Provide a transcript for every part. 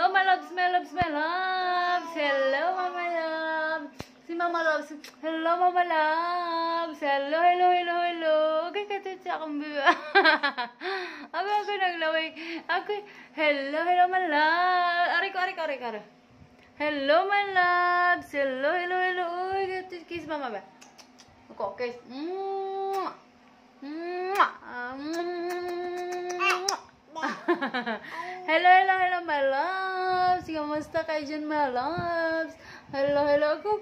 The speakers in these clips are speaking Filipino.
Hello, my loves, my loves, my loves. Hello, mama loves. Si mama loves. Hello, mama loves. Hello, hello, hello, hello. Okay, katutsi akong bibi. Ako naglaway. Ako, hello, hello, my loves. Ari ko. Hello, my loves. Hello, hello, hello. Uy, kiss mama ba? Ako, kiss. Hello, hello, hello, my loves. Kamusta kayo dyan, my loves? Hello, hello. Go.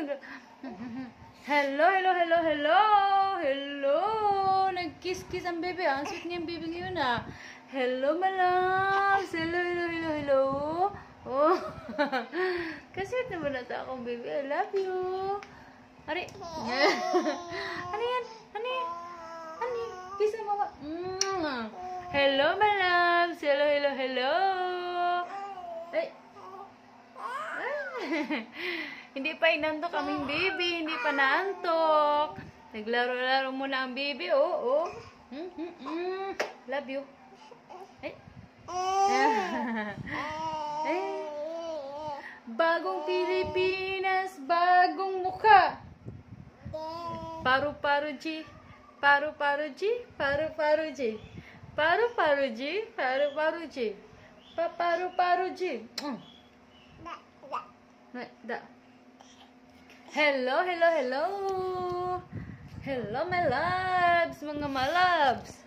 Hello, hello, hello, hello. Hello. Nag-kiss-kiss ang baby. Ang sweet niya yung baby ngayon, ah. Hello, my loves. Hello, hello, hello, hello. Oh. Kasweet naman na sa akong baby. I love you. Ari. Ano yan? Kiss ang mama. Hello, my loves. Hello, hello, hello. Ay. Hindi pa inantok kaming baby. Hindi pa naantok. Naglaro-laro muna ang baby. Oh. Love you. Ay. Ay. Bagong Pilipinas, bagong mukha. Paru-paru G. Paru-paru G. Paru-paru G. Paru-paru G. Paru-paru G. Paru-paru G. Da. Hello, hello, hello. Hello, my loves, mga my loves.